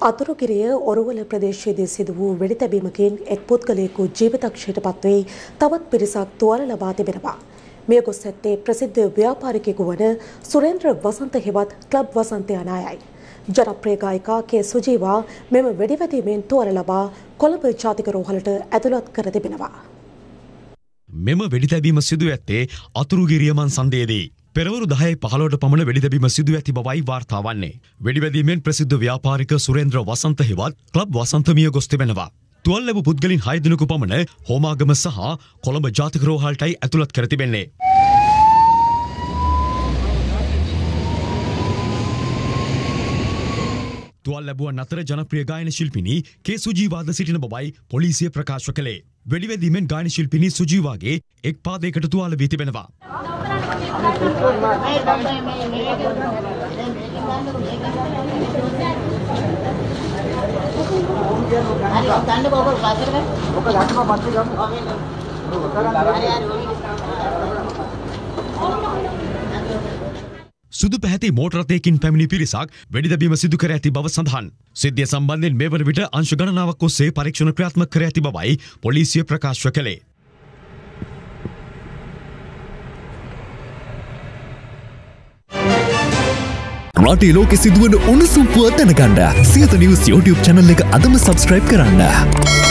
අතුරුගිරිය ඔරුවල ප්‍රදේශයේදී සිදු වූ වෙඩිතැබීමකින් එක් පුද්ගලයෙකු ජීවිතක්ෂයට පත්වී තවත් පිරිසක් තුවාල ලබා තිබෙනවා. මෙය ගොස් ඇත්තේ ප්‍රසිද්ධ ව්‍යාපාරිකයෙකු වන සුරේන්ද්‍ර වසන්ත හෙවත් ක්ලබ් වසන්ත යන අයයි. ජනප්‍රිය ගායිකා කේ සුජීවා මෙම වෙඩිවැදීමෙන් තුවාල ලබා කොළඹ ජාතික රෝහලට ඇතුළත් කර තිබෙනවා. මෙම වෙඩිතැබීම සිදු ඇත්තේ අතුරුගිරිය මන්සන්දේදී. පෙරවරු 10:15ට පමණ වෙඩිතැබීම සිදු ඇති බවයි වාර්තා වන්නේ. වෙඩිවැදීමෙන් ප්‍රසිද්ධ ව්‍යාපාරික සුරේන්ද්‍ර වසන්ත හෙවත් ක්ලබ් වසන්ත මිය ගොස් තිබෙනවා. තුවාල ලැබූ පුද්ගලයන් 6 දෙනෙකු පමණ හෝමාගම සහ කොළඹ ජාතික රෝහලටයි ඇතුළත් කර තිබෙන්නේ. තුවාල ලැබුවන් අතර ජනප්‍රිය ගායන ශිල්පිනී කේ සුජීවාද සිටින බවයි පොලිසිය ප්‍රකාශ කළේ. වෙඩිවැදීමෙන් ගායන ශිල්පිනී සුජීවාගේ එක් පාදයකට තුවාල වී තිබෙනවා. සුදු පැහැති මෝටර රථයකින් පැමිණි පිරිසක් වෙඩිතැබීම සිදු කර ඇති බව සඳහන්. සිද්ධිය සම්බන්ධයෙන් මේ වන විට අංශ ගණනාවක් ඔස්සේ පරීක්ෂණ ක්‍රියාත්මක කර ඇති බවයි පොලිසිය ප්‍රකාශ කළේ. රටේ ලෝකෙ සිදුවන උණුසුම් පුවත් දැනගන්න සියත නිවුස් YouTube channel එක අදම subscribe කරන්න.